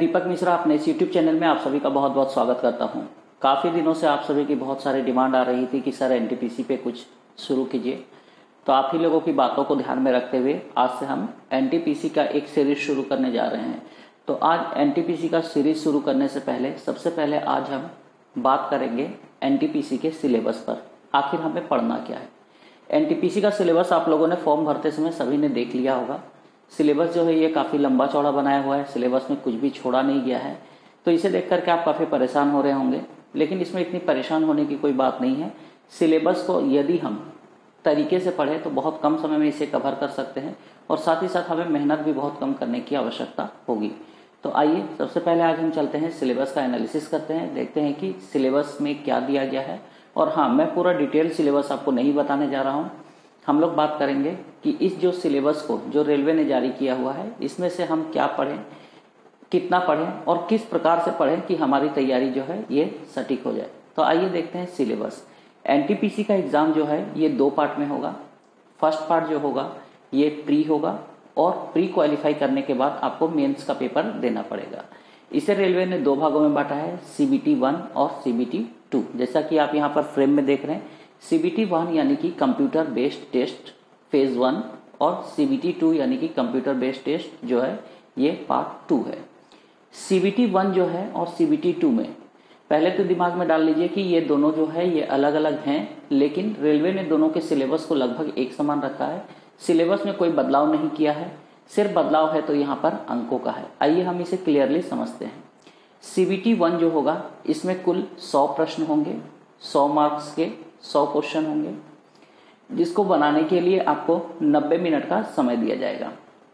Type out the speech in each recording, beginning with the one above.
दीपक मिश्रा अपने इस YouTube channel में आप सभी का बहुत बहुत स्वागत करता हूं। काफ़ी दिनों से आप सभी की बहुत सारी डिमांड आ रही थी कि सर एनटीपीसी पे कुछ शुरू कीजिए, तो आप ही लोगों की बातों को ध्यान में रखते हुए आज से हम एनटीपीसी का एक सीरीज शुरू करने जा रहे हैं। तो आज एनटीपीसी का सीरीज शुरू करने से पहले सबसे पहले आज हम बात करेंगे एनटीपीसी के सिलेबस पर। आखिर हमें पढ़ना क्या है। एनटीपीसी का सिलेबस आप लोगों ने फॉर्म भरते समय सभी ने देख लिया होगा। सिलेबस जो है ये काफ़ी लंबा चौड़ा बनाया हुआ है, सिलेबस में कुछ भी छोड़ा नहीं गया है। तो इसे देख करके आप काफ़ी परेशान हो रहे होंगे, लेकिन इसमें इतनी परेशान होने की कोई बात नहीं है। सिलेबस को यदि हम तरीके से पढ़ें तो बहुत कम समय में इसे कवर कर सकते हैं और साथ ही साथ हमें मेहनत भी बहुत कम करने की आवश्यकता होगी। तो आइए सबसे पहले आज हम चलते हैं सिलेबस का एनालिसिस करते हैं, देखते हैं कि सिलेबस में क्या दिया गया है। और हाँ, मैं पूरा डिटेल सिलेबस आपको नहीं बताने जा रहा हूँ। हम लोग बात करेंगे कि इस जो सिलेबस को जो रेलवे ने जारी किया हुआ है इसमें से हम क्या पढ़ें, कितना पढ़ें और किस प्रकार से पढ़ें कि हमारी तैयारी जो है ये सटीक हो जाए। तो आइए देखते हैं सिलेबस। एनटीपीसी का एग्ज़ाम जो है ये 2 पार्ट में होगा। फर्स्ट पार्ट जो होगा ये प्री होगा और प्री क्वालिफाई करने के बाद आपको मेंस का पेपर देना पड़ेगा। इसे रेलवे ने 2 भागों में बांटा है, CBT 1 और CBT 2। जैसा कि आप यहाँ पर फ्रेम में देख रहे हैं, CBT 1 यानी कि कंप्यूटर बेस्ड टेस्ट फेज 1 और CBT 2 यानी कि कंप्यूटर बेस्ड टेस्ट जो है ये पार्ट 2 है। CBT 1 जो है और CBT 2 में पहले तो दिमाग में डाल लीजिए कि ये दोनों जो है ये अलग अलग हैं, लेकिन रेलवे ने दोनों के सिलेबस को लगभग एक समान रखा है। सिलेबस में कोई बदलाव नहीं किया है, सिर्फ बदलाव है तो यहाँ पर अंकों का है। आइए हम इसे क्लियरली समझते हैं। CBT 1 जो होगा इसमें कुल 100 प्रश्न होंगे, 100 मार्क्स के 100 क्वेश्चन होंगे, जिसको बनाने के लिए आपको 90 मिनट का समय दिया जाएगा।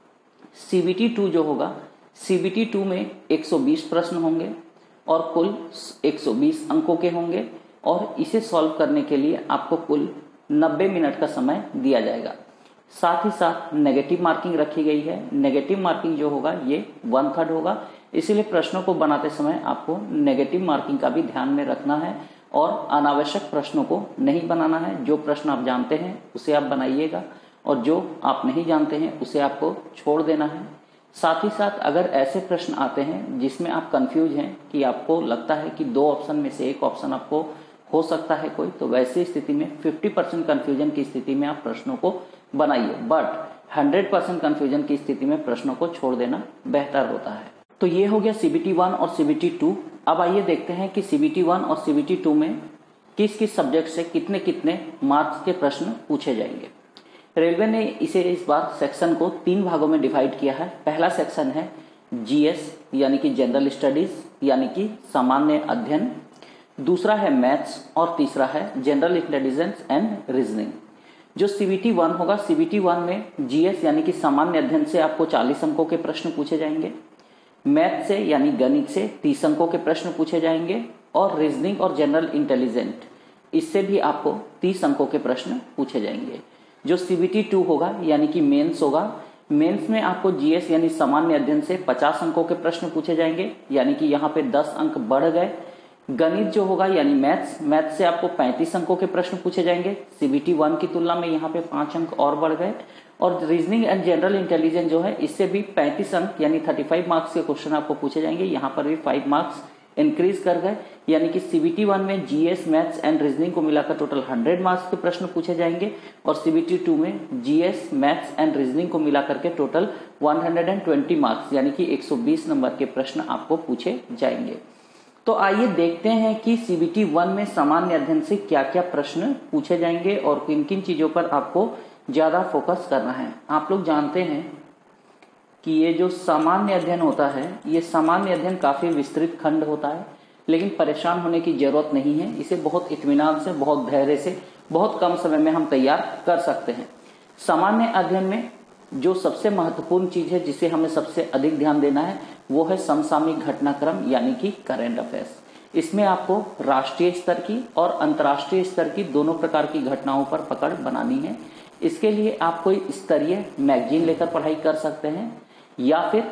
CBT 2 जो होगा, CBT 2 में 120 प्रश्न होंगे और कुल 120 अंकों के होंगे और इसे सॉल्व करने के लिए आपको कुल 90 मिनट का समय दिया जाएगा। साथ ही साथ नेगेटिव मार्किंग रखी गई है। नेगेटिव मार्किंग जो होगा ये 1/3 होगा, इसीलिए प्रश्नों को बनाते समय आपको नेगेटिव मार्किंग का भी ध्यान में रखना है और अनावश्यक प्रश्नों को नहीं बनाना है। जो प्रश्न आप जानते हैं उसे आप बनाइएगा और जो आप नहीं जानते हैं उसे आपको छोड़ देना है। साथ ही साथ अगर ऐसे प्रश्न आते हैं जिसमें आप कंफ्यूज हैं कि आपको लगता है कि 2 ऑप्शन में से एक ऑप्शन आपको हो सकता है कोई, तो वैसी स्थिति में 50% कंफ्यूजन की स्थिति में आप प्रश्नों को बनाइए, बट 100% कंफ्यूजन की स्थिति में प्रश्नों को छोड़ देना बेहतर होता है। तो ये हो गया CBT 1 और CBT 2। अब आइए देखते हैं कि CBT 1 और CBT 2 में किस किस सब्जेक्ट से कितने कितने मार्क्स के प्रश्न पूछे जाएंगे। रेलवे ने इसे इस बार सेक्शन को 3 भागों में डिवाइड किया है। पहला सेक्शन है GS यानी कि जनरल स्टडीज यानी कि सामान्य अध्ययन, दूसरा है मैथ्स और तीसरा है जनरल इंटेलिजेंस एंड रीजनिंग। जो CBT 1 होगा, CBT 1 में GS यानी कि सामान्य अध्ययन से आपको 40 अंकों के प्रश्न पूछे जाएंगे, मैथ से यानी गणित से 30 अंकों के प्रश्न पूछे जाएंगे और रीजनिंग और जनरल इंटेलिजेंट इससे भी आपको 30 अंकों के प्रश्न पूछे जाएंगे। जो CBT 2 होगा यानी कि मेंस होगा, मेंस में आपको GS यानी सामान्य अध्ययन से 50 अंकों के प्रश्न पूछे जाएंगे, यानी कि यहाँ पे 10 अंक बढ़ गए। गणित जो होगा यानी मैथ्स से आपको 35 अंकों के प्रश्न पूछे जाएंगे, CBT 1 की तुलना में यहाँ पे 5 अंक और बढ़ गए। और रीजनिंग एंड जनरल इंटेलिजेंस जो है इससे भी 35 अंक यानी 35 मार्क्स के क्वेश्चन आपको पूछे जाएंगे, यहाँ पर भी 5 मार्क्स इंक्रीज कर गए, यानी कि CBT 1 में GS मैथ्स एंड रीजनिंग को मिलाकर टोटल 100 मार्क्स के प्रश्न पूछे जाएंगे और CBT 2 में GS मैथ्स एंड रीजनिंग को मिलाकर के टोटल 120 मार्क्स यानी कि 120 नंबर के प्रश्न आपको पूछे जाएंगे। तो आइए देखते हैं कि CBT 1 में सामान्य अध्ययन से क्या क्या प्रश्न पूछे जाएंगे और किन किन चीजों पर आपको ज्यादा फोकस करना है। आप लोग जानते हैं कि ये जो सामान्य अध्ययन होता है, ये सामान्य अध्ययन काफी विस्तृत खंड होता है, लेकिन परेशान होने की जरूरत नहीं है। इसे बहुत इत्मीनान से, बहुत धैर्य से, बहुत कम समय में हम तैयार कर सकते हैं। सामान्य अध्ययन में जो सबसे महत्वपूर्ण चीज है जिसे हमें सबसे अधिक ध्यान देना है वो है समसामयिक घटनाक्रम यानी कि करंट अफेयर्स। इसमें आपको राष्ट्रीय स्तर की और अंतर्राष्ट्रीय स्तर की दोनों प्रकार की घटनाओं पर पकड़ बनानी है। इसके लिए आप कोई स्तरीय मैगजीन लेकर पढ़ाई कर सकते हैं या फिर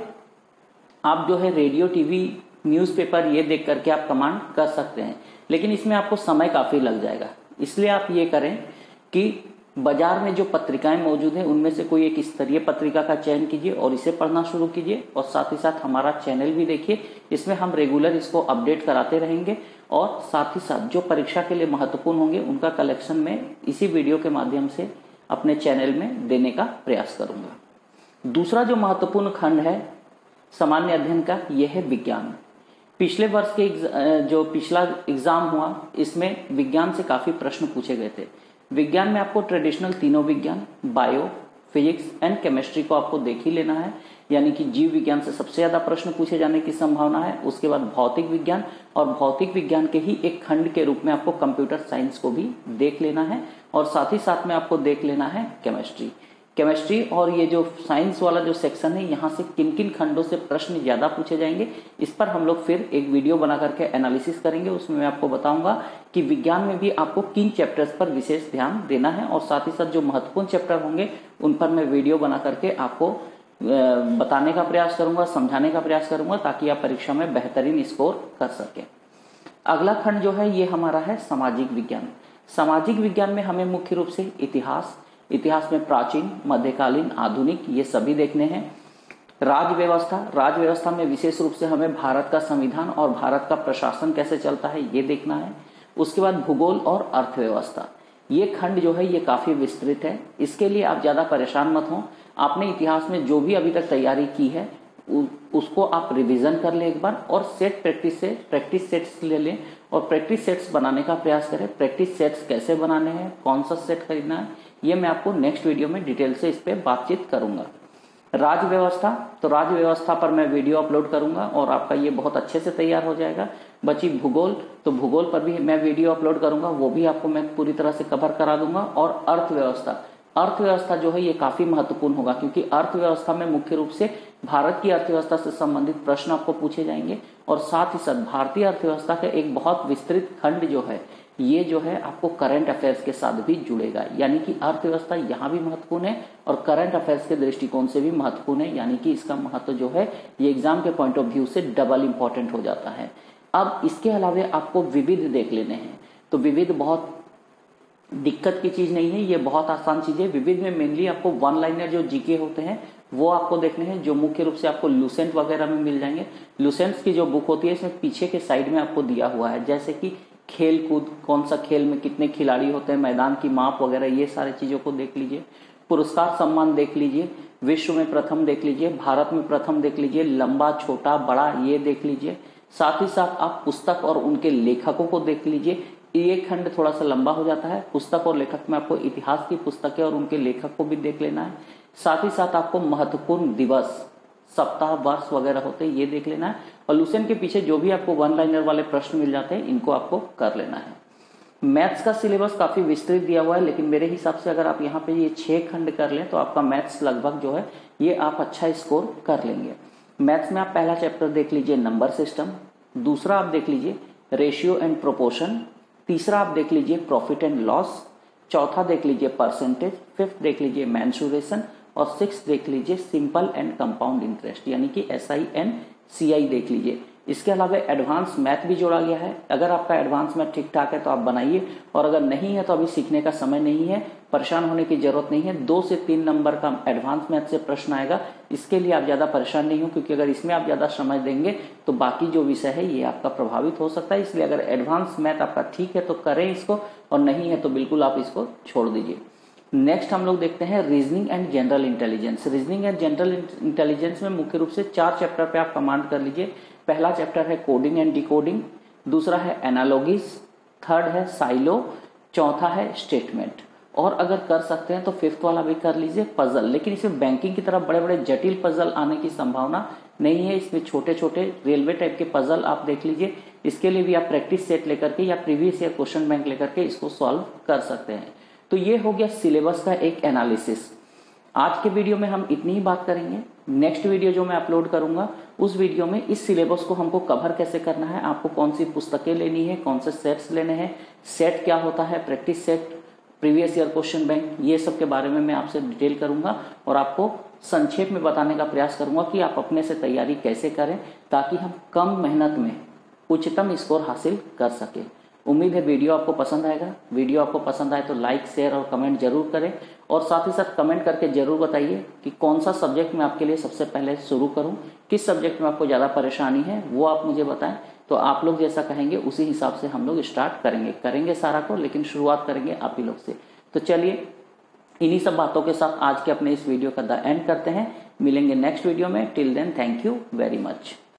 आप जो है रेडियो, टीवी, न्यूज़पेपर ये देख करके आप कमांड कर सकते हैं, लेकिन इसमें आपको समय काफी लग जाएगा। इसलिए आप ये करें कि बाजार में जो पत्रिकाएं मौजूद हैं उनमें से कोई एक स्तरीय पत्रिका का चयन कीजिए और इसे पढ़ना शुरू कीजिए। और साथ ही साथ हमारा चैनल भी देखिए, इसमें हम रेगुलर इसको अपडेट कराते रहेंगे और साथ ही साथ जो परीक्षा के लिए महत्वपूर्ण होंगे उनका कलेक्शन में इसी वीडियो के माध्यम से अपने चैनल में देने का प्रयास करूंगा। दूसरा जो महत्वपूर्ण खंड है सामान्य अध्ययन का, यह है विज्ञान। पिछले वर्ष के जो पिछला एग्जाम हुआ इसमें विज्ञान से काफी प्रश्न पूछे गए थे। विज्ञान में आपको ट्रेडिशनल तीनों विज्ञान बायो, फिजिक्स एंड केमिस्ट्री को आपको देख ही लेना है, यानी कि जीव विज्ञान से सबसे ज्यादा प्रश्न पूछे जाने की संभावना है। उसके बाद भौतिक विज्ञान, और भौतिक विज्ञान के ही एक खंड के रूप में आपको कंप्यूटर साइंस को भी देख लेना है। और साथ ही साथ में आपको देख लेना है केमिस्ट्री और ये जो साइंस वाला जो सेक्शन है, यहाँ से किन किन खंडों से प्रश्न ज्यादा पूछे जाएंगे, इस पर हम लोग फिर एक वीडियो बना करके एनालिसिस करेंगे। उसमें मैं आपको बताऊंगा कि विज्ञान में भी आपको किन चैप्टर्स पर विशेष ध्यान देना है, और साथ ही साथ जो महत्वपूर्ण चैप्टर होंगे उन पर मैं वीडियो बना करके आपको बताने का प्रयास करूंगा, समझाने का प्रयास करूंगा, ताकि आप परीक्षा में बेहतरीन स्कोर कर सके। अगला खंड जो है ये हमारा है सामाजिक विज्ञान। सामाजिक विज्ञान में हमें मुख्य रूप से इतिहास में प्राचीन, मध्यकालीन, आधुनिक, ये सभी देखने हैं। राजव्यवस्था में विशेष रूप से हमें भारत का संविधान और भारत का प्रशासन कैसे चलता है ये देखना है। उसके बाद भूगोल और अर्थव्यवस्था, ये खंड जो है ये काफी विस्तृत है। इसके लिए आप ज्यादा परेशान मत हो, आपने इतिहास में जो भी अभी तक तैयारी की है उसको आप रिवीजन कर लें एक बार, और प्रैक्टिस सेट्स ले लें और प्रैक्टिस सेट्स बनाने का प्रयास करें। प्रैक्टिस सेट्स कैसे बनाने हैं, कौन सा सेट खरीदना है, ये मैं आपको नेक्स्ट वीडियो में डिटेल से इस पे बातचीत करूंगा। राजव्यवस्था पर मैं वीडियो अपलोड करूंगा और आपका ये बहुत अच्छे से तैयार हो जाएगा। बची भूगोल, तो भूगोल पर भी मैं वीडियो अपलोड करूंगा, वो भी आपको मैं पूरी तरह से कवर करा दूंगा। और अर्थव्यवस्था जो है ये काफी महत्वपूर्ण होगा, क्योंकि अर्थव्यवस्था में मुख्य रूप से भारत की अर्थव्यवस्था से संबंधित प्रश्न आपको पूछे जाएंगे। और साथ ही साथ भारतीय अर्थव्यवस्था का एक बहुत विस्तृत खंड जो है ये जो है आपको करंट अफेयर्स के साथ भी जुड़ेगा, यानी कि अर्थव्यवस्था यहाँ भी महत्वपूर्ण है और करंट अफेयर्स के दृष्टिकोण से भी महत्वपूर्ण है, यानी कि इसका महत्व जो है ये एग्जाम के पॉइंट ऑफ व्यू से डबल इंपॉर्टेंट हो जाता है। अब इसके अलावा आपको विविध देख लेने हैं, तो विविध बहुत दिक्कत की चीज नहीं है, ये बहुत आसान चीज है। विविध में मेनली आपको वन लाइनर जो जीके होते हैं वो आपको देखने हैं, जो मुख्य रूप से आपको लुसेंट वगैरह में मिल जाएंगे। लुसेंट्स की जो बुक होती है इसमें पीछे के साइड में आपको दिया हुआ है, जैसे कि खेल कूद, कौन सा खेल में कितने खिलाड़ी होते हैं, मैदान की माप वगैरह, ये सारी चीजों को देख लीजिए। पुरस्कार सम्मान देख लीजिए, विश्व में प्रथम देख लीजिए, भारत में प्रथम देख लीजिए, लंबा छोटा बड़ा ये देख लीजिए। साथ ही साथ आप पुस्तक और उनके लेखकों को देख लीजिए। ये खंड थोड़ा सा लंबा हो जाता है, पुस्तक और लेखक में आपको इतिहास की पुस्तकें और उनके लेखक को भी देख लेना है। साथ ही साथ आपको महत्वपूर्ण दिवस, सप्ताह, वर्ष वगैरह होते हैं ये देख लेना है। और लुसेंट के पीछे जो भी आपको वन लाइनर वाले प्रश्न मिल जाते हैं इनको आपको कर लेना है। मैथ्स का सिलेबस काफी विस्तृत दिया हुआ है, लेकिन मेरे हिसाब से अगर आप यहाँ पे ये 6 खंड कर लें तो आपका मैथ्स लगभग जो है ये आप अच्छा स्कोर कर लेंगे। मैथ्स में आप पहला चैप्टर देख लीजिए नंबर सिस्टम, दूसरा आप देख लीजिए रेशियो एंड प्रोपोर्शन, तीसरा आप देख लीजिए प्रॉफिट एंड लॉस, चौथा देख लीजिए परसेंटेज, फिफ्थ देख लीजिए मेंसुरेशन, और सिक्स देख लीजिए सिंपल एंड कंपाउंड इंटरेस्ट, यानी कि SI एंड CI देख लीजिए। इसके अलावा एडवांस मैथ भी जोड़ा गया है। अगर आपका एडवांस मैथ ठीक ठाक है तो आप बनाइए, और अगर नहीं है तो अभी सीखने का समय नहीं है, परेशान होने की जरूरत नहीं है। 2 से 3 नंबर का एडवांस मैथ से प्रश्न आएगा, इसके लिए आप ज्यादा परेशान नहीं हो, क्योंकि अगर इसमें आप ज्यादा समय देंगे तो बाकी जो विषय है ये आपका प्रभावित हो सकता है। इसलिए अगर एडवांस मैथ आपका ठीक है तो करें इसको, और नहीं है तो बिल्कुल आप इसको छोड़ दीजिए। नेक्स्ट हम लोग देखते हैं reasoning and general intelligence. Reasoning and general intelligence में मुख्य रूप से 4 चैप्टर पे आप कमांड कर लीजिए। पहला चैप्टर है कोडिंग एंड डिकोडिंग, दूसरा है एनालॉजीज, थर्ड है साइलो, चौथा है स्टेटमेंट, और अगर कर सकते हैं तो 5th वाला भी कर लीजिए पजल। लेकिन इसमें बैंकिंग की तरफ बड़े बड़े जटिल पजल आने की संभावना नहीं है, इसमें छोटे छोटे रेलवे टाइप के पजल आप देख लीजिए। इसके लिए भी आप प्रैक्टिस सेट लेकर के या प्रीवियस ईयर क्वेश्चन बैंक लेकर के इसको सॉल्व कर सकते हैं। तो ये हो गया सिलेबस का एक एनालिसिस। आज के वीडियो में हम इतनी ही बात करेंगे। नेक्स्ट वीडियो जो मैं अपलोड करूंगा उस वीडियो में इस सिलेबस को हमको कवर कैसे करना है, आपको कौन सी पुस्तकें लेनी है, कौन से सेट्स लेने हैं, सेट क्या होता है, practice set, previous year question bank, ये सब के बारे में मैं आपसे डिटेल करूंगा और आपको संक्षेप में बताने का प्रयास करूंगा कि आप अपने से तैयारी कैसे करें ताकि हम कम मेहनत में उच्चतम स्कोर हासिल कर सके। उम्मीद है वीडियो आपको पसंद आएगा। वीडियो आपको पसंद आए तो लाइक, शेयर और कमेंट जरूर करें, और साथ ही साथ कमेंट करके जरूर बताइए कि कौन सा सब्जेक्ट मैं आपके लिए सबसे पहले शुरू करूं, किस सब्जेक्ट में आपको ज़्यादा परेशानी है वो आप मुझे बताएं। तो आप लोग जैसा कहेंगे उसी हिसाब से हम लोग स्टार्ट करेंगे सारा को, लेकिन शुरुआत करेंगे आप ही लोग से। तो चलिए इन्हीं सब बातों के साथ आज के अपने इस वीडियो का द एंड करते हैं। मिलेंगे नेक्स्ट वीडियो में। Till then thank you very much.